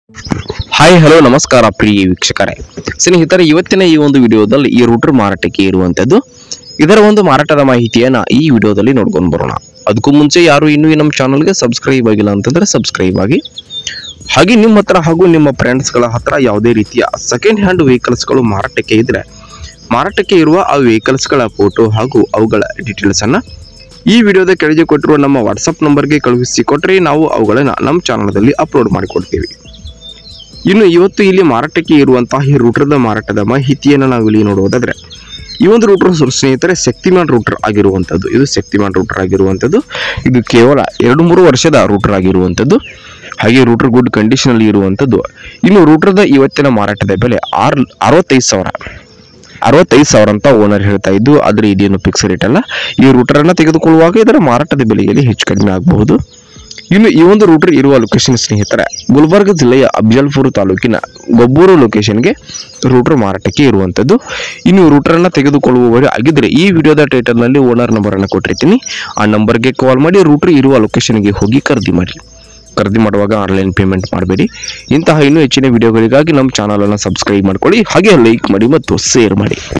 Hi hello ನಮಸ್ಕಾರ ಪ್ರಿಯ ವೀಕ್ಷಕರೇ, ಸ್ನೇಹಿತರೆ, ಇವತ್ತಿನ ಈ ಒಂದು ವಿಡಿಯೋದಲ್ಲಿ ಈ ರೂಟರ್ ಮಾರಾಟಕ್ಕೆ ಇರುವಂತದ್ದು. ಇದರ ಒಂದು ಮಾರಾಟದ ಮಾಹಿತಿಯನ್ನ ಈ ವಿಡಿಯೋದಲ್ಲಿ ನೋಡ್ಕೊಂಡು ಬರೋಣ. ಅದಕ್ಕೂ ಮುಂಚೆ ಯಾರು ಇನ್ನೂ ನಮ್ಮ ಚಾನಲ್ಗೆ ಸಬ್ಸ್ಕ್ರೈಬ್ ಆಗಿಲ್ಲ ಅಂತಂದ್ರೆ ಸಬ್ಸ್ಕ್ರೈಬ್ ಆಗಿ. ಹಾಗೆ ನಿಮ್ಮ ಹತ್ರ ಹಾಗೂ ನಿಮ್ಮ ಫ್ರೆಂಡ್ಸ್ಗಳ ಹತ್ರ ಯಾವುದೇ ರೀತಿಯ ಸೆಕೆಂಡ್ ಹ್ಯಾಂಡ್ ವೆಹಿಕಲ್ಸ್ಗಳು ಮಾರಾಟಕ್ಕೆ ಇದ್ರೆ ಮಾರಾಟಕ್ಕೆ ಇರುವ ಆ ವೆಹಿಕಲ್ಸ್ಗಳ ಫೋಟೋ ಹಾಗೂ ಅವುಗಳ ಡೀಟೇಲ್ಸ್ ಅನ್ನ ಈ ವಿಡಿಯೋದ ಕೆಳಗೆ ಕೊಟ್ಟಿರುವ ನಮ್ಮ ವಾಟ್ಸಪ್ ನಂಬರ್ಗೆ ಕಳುಹಿಸಿ ಕೊಟ್ಟರೆ ನಾವು ಅವುಗಳನ್ನು ನಮ್ಮ ಚಾನಲ್ದಲ್ಲಿ ಅಪ್ಲೋಡ್ ಮಾಡಿಕೊಡ್ತೀವಿ. ಇನ್ನು ಇವತ್ತು ಇಲ್ಲಿ ಮಾರಾಟಕ್ಕೆ ಇರುವಂತಹ ಈ ರೂಟರ್ದ ಮಾರಾಟದ ಮಾಹಿತಿಯನ್ನು ನಾವು ಇಲ್ಲಿ ನೋಡುವುದಾದ್ರೆ, ಈ ಒಂದು ರೂಟರ್ ಸ್ನೇಹಿತರೆ ಶಕ್ತಿಮಾನ್ ರೂಟರ್ ಆಗಿರುವಂಥದ್ದು. ಇದು ಶಕ್ತಿಮಾನ್ ರೂಟರ್ ಆಗಿರುವಂಥದ್ದು. ಇದು ಕೇವಲ 2-3 ವರ್ಷದ ರೂಟರ್ ಆಗಿರುವಂಥದ್ದು. ಹಾಗೆ ರೂಟರ್ ಗುಡ್ ಕಂಡೀಷನ್ ಅಲ್ಲಿ ಇರುವಂಥದ್ದು. ಇನ್ನು ರೂಟರ್ದ ಇವತ್ತಿನ ಮಾರಾಟದ ಬೆಲೆ 65,000 ಅಂತ ಓನರ್ ಹೇಳ್ತಾ ಇದ್ದು, ಆದ್ರೆ ಇದೇನು ಫಿಕ್ಸ್ ರೇಟ್ ಅಲ್ಲ. ಈ ರೂಟರ್ ಅನ್ನ ತೆಗೆದುಕೊಳ್ಳುವಾಗ ಇದರ ಮಾರಾಟದ ಬೆಲೆಯಲ್ಲಿ ಹೆಚ್ಚು ಕಡಿಮೆ ಆಗಬಹುದು. ಇನ್ನು ಈ ಒಂದು ರೂಟರ್ ಇರುವ ಲೊಕೇಶನ್ ಸ್ನೇಹಿತರೆ, ಗುಲ್ಬರ್ಗ ಜಿಲ್ಲೆಯ ಅಫಜಲ್ಪುರ ತಾಲೂಕಿನ ಗೊಬ್ಬೂರು ಲೊಕೇಶನ್ಗೆ ರೂಟರ್ ಮಾರಾಟಕ್ಕೆ ಇರುವಂಥದ್ದು. ಇನ್ನು ರೂಟರ್ ಅನ್ನ ತೆಗೆದುಕೊಳ್ಳುವವರು ಆಗಿದ್ರೆ ಈ ವಿಡಿಯೋದ ಟೈಟಲ್ ನಲ್ಲಿ ಓನರ್ ನಂಬರ್ ಅನ್ನು ಕೊಟ್ಟಿರ್ತೀನಿ. ಆ ನಂಬರ್ಗೆ ಕಾಲ್ ಮಾಡಿ ರೂಟರ್ ಇರುವ ಲೊಕೇಶನ್ಗೆ ಹೋಗಿ ಖರೀದಿ ಮಾಡಿ. ಖರೀದಿ ಮಾಡುವಾಗ ಆನ್ಲೈನ್ ಪೇಮೆಂಟ್ ಮಾಡಬೇಡಿ. ಇಂತಹ ಇನ್ನೂ ಹೆಚ್ಚಿನ ವಿಡಿಯೋಗಳಿಗಾಗಿ ನಮ್ಮ ಚಾನಲ್ ಅನ್ನು ಸಬ್ಸ್ಕ್ರೈಬ್ ಮಾಡ್ಕೊಳ್ಳಿ, ಹಾಗೆ ಲೈಕ್ ಮಾಡಿ ಮತ್ತು ಶೇರ್ ಮಾಡಿ.